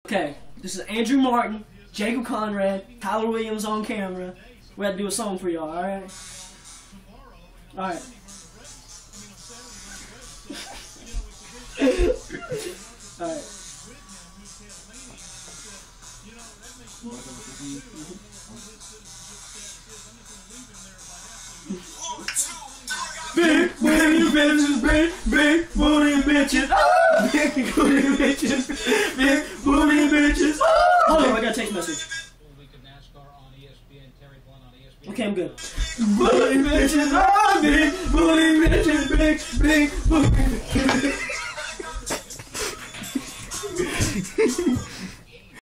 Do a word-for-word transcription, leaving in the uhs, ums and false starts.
Okay, this is Andrew Martin, Jacob Conrad, Tyler Williams on camera. We had to do a song for y'all, alright? Alright. Alright. Big booty bitches, big, big booty bitches, oh! Big booty bitches, big booty bitches, oh! Hold on, I got a text message. Okay, I'm good. Booty bitches, oh! Big booty bitches, big, big booty bitches.